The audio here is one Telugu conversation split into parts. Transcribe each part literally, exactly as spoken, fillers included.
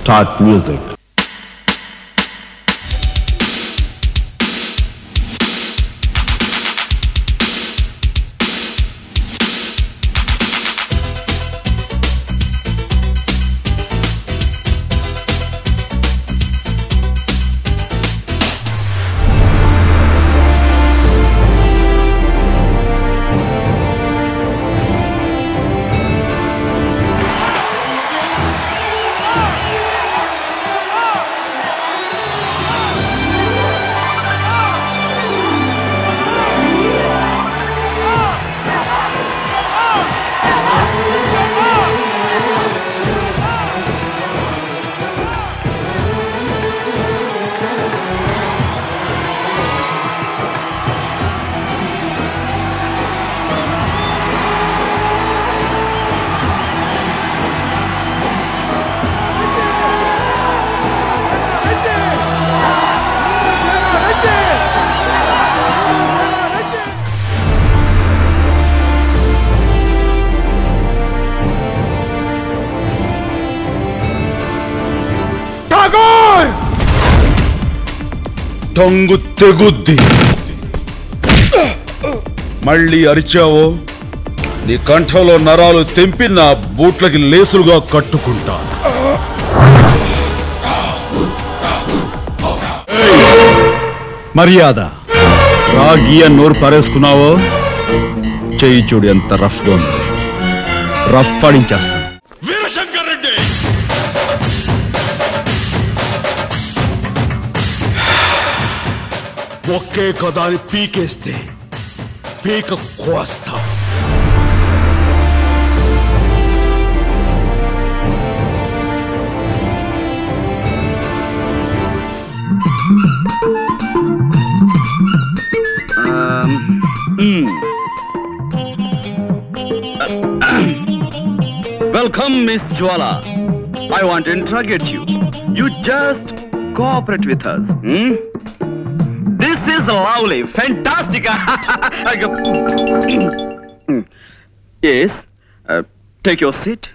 Start music. టంగు తెగుద్ది మళ్ళీ అరిచావో నీ కంఠంలో నరాలు తెంపి నా బూట్లకి లేసులుగా కట్టుకుంటా. మర్యాద రాగి నోరు పారేసుకున్నావో చెయ్యి చూడు ఎంత రఫ్ గా ఉంది. రఫ్ పడించేస్తా. వీరశంకర్ రెడ్డి ఒకే కదాని పీకేస్తే పీక కోస్తా. Welcome, Miss Jwala. I want to interrogate you. You just cooperate with us. Hmm? This is lovely, fantastic. Yes, uh, take your seat.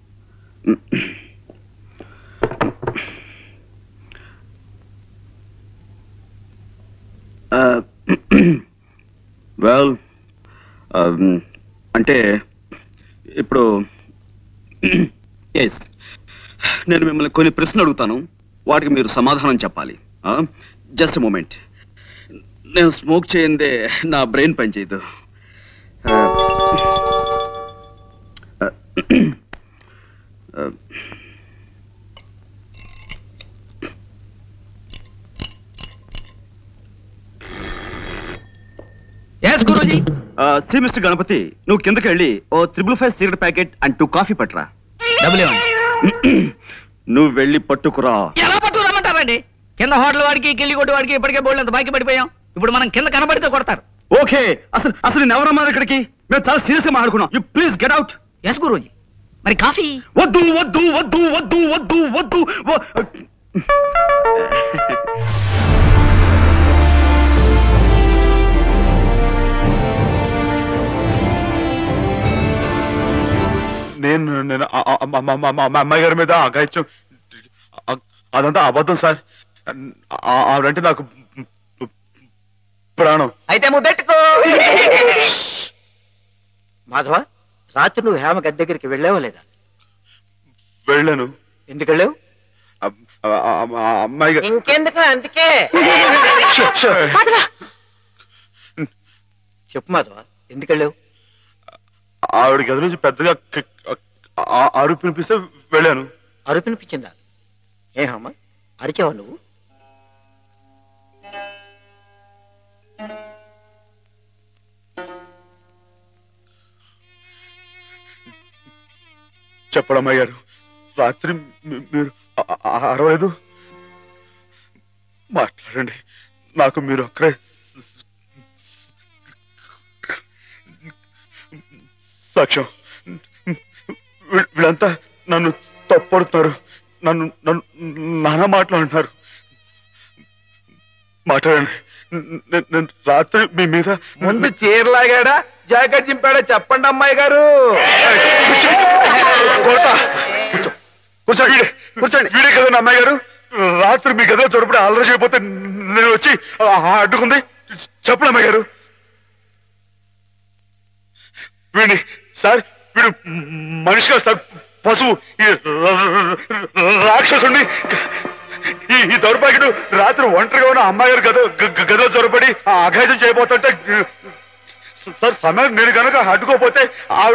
Uh, well, um, ante ఇప్పుడు ఎస్ నేను మిమ్మల్ని కొన్ని ప్రశ్నలు అడుగుతాను, వాటికి మీరు సమాధానం చెప్పాలి. Just moment. నేను స్మోక్ చేయందే నా బ్రెయిన్ పనిచేయదు. సి మిస్టర్ గణపతి, నువ్వు కిందకి వెళ్ళి ఓ triple five cigarette packet and two coffee పట్టురా. నువ్వు వెళ్ళి పట్టుకురా. ఎలా పట్టుకురమ్మంటారండి? కింద హోటల్ వాడికి కిల్లి కొట్టు వాడికి ఇప్పటికే బోల్డ్ అంత బాకీ పడిపోయాం. ఇప్పుడు మనం కింద కనబడితే కొడతారు. ఓకే, అసలు అసలు నేను ఎవరమ్మా ఇక్కడికి? మేము చాలా సీరియస్ గా మాట్లాడుకున్నాం. You please get out. Yes Guruji. మరి కాఫీ? వద్దు వద్దు వద్దు వద్దు వద్దు వద్దు. నేను నేను మా అమ్మాయి గారి మీద అగాయిత్యం అదంతా అబద్ధం సార్. ఆవిడంటే నాకు ప్రాణం. అయితే ముద్దెట్టుకో. మాధవ, రాత్రి నువ్వు హేమ గది దగ్గరికి వెళ్ళావా లేదా? వెళ్ళాను. ఎందుకు వెళ్ళావు? అమ్మాయి ఇంకెందుకు, అందుకే చెప్పు మాధవ, ఎందుకు వెళ్ళావు? ఆవిడ గది నుంచి పెద్దగా అరుపు వినిపిస్తే వెళ్ళాను. అరుపు వినిపించిందా? ఏమమ్మా, అరిచావా నువ్వు? చెప్పడమ్మా గారు, రాత్రి మీరు అరవలేదు. మాట్లాడండి, నాకు మీరు అక్కడే సాక్ష్యం. వీళ్ళంతా నన్ను తప్పడుతున్నారు, నన్ను నన్ను నానా మాట్లాడుతున్నారు. మాట్లాడండి, నేను రాత్రి మీ మీద ముందు చీరలాగాడా జాకెట్ చింపాడా చెప్పండి అమ్మాయి గారు. కూర్చోండి కూర్చోండి వీడే కదండి అమ్మాయి గారు రాత్రి మీ గదిలో చొరపడి అల్లరి చేయకపోతే నేను వచ్చి అడ్డుకుంది చెప్పండి అమ్మాయి గారు వీడిని సార్ వీడు మనిషి కాదు సార్ పశువు ఈ రాక్షసుడిని ఈ దౌర్భాగ్యుడు రాత్రి ఒంటరిగా ఉన్న అమ్మాయి గారు గద గదిలో చొరపడి అఘాయితం చేయబోతుంటే సార్ సమయం నేను కనుక అడ్డుకోపోతే ఆవిడ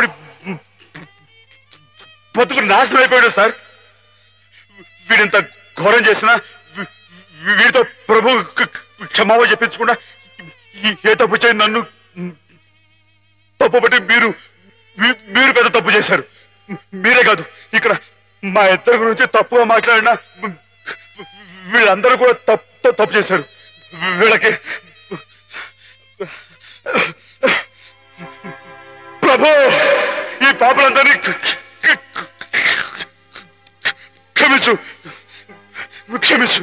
బతుకు నాశనం అయిపోయాడు సార్ వీడింత ఘోరం చేసినా వీడితో ప్రభు క్షమాపణ చెప్పించకుండా ఏ తప్పు చేయండి నన్ను తప్పు బట్టి మీరు మీరు పెద్ద తప్పు చేశారు మీరే కాదు ఇక్కడ మా ఇద్దరి గురించి తప్పుగా మాట్లాడినా వీళ్ళందరూ కూడా తప్పు తప్పు చేశారు వీళ్ళకి ప్రభు ఈ పాపలందరినీ క్షమించు క్షమించు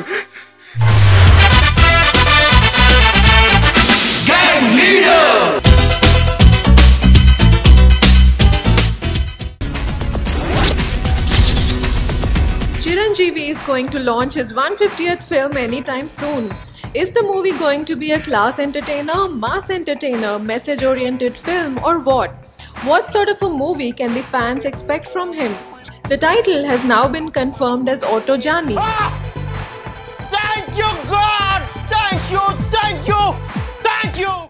Chiranjeevi is going to launch his one hundred fiftieth film anytime soon. Is the movie going to be a class entertainer, mass entertainer, message-oriented film or what? What sort of a movie can the fans expect from him? The title has now been confirmed as Auto Jani. Ah! Thank you, God! Thank you! Thank you! Thank you!